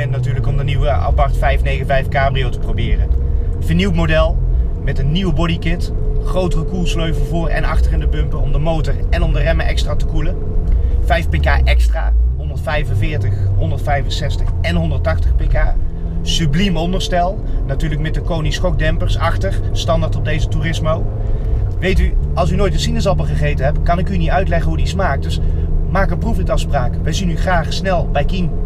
moment natuurlijk om de nieuwe Abarth 595 Cabrio te proberen. Vernieuwd model met een nieuwe bodykit, grotere koelsleuvel voor en achter in de bumper om de motor en om de remmen extra te koelen. 5 pk extra, 145, 165 en 180 pk. Subliem onderstel, natuurlijk met de Koni schokdempers achter, standaard op deze Turismo. Weet u, als u nooit een sinaasappel gegeten hebt, kan ik u niet uitleggen hoe die smaakt. Dus maak een proefritafspraak. Wij zien u graag snel bij Kien.